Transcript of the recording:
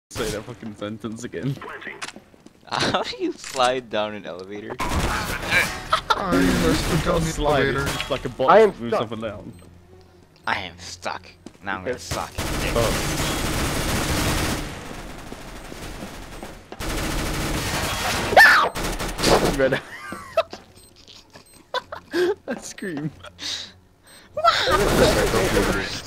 Say that fucking sentence again. How do you slide down an elevator? Slide. It's like a box I am that moves stuck. up and down. I am stuck. Now I'm gonna suck. Red. I scream.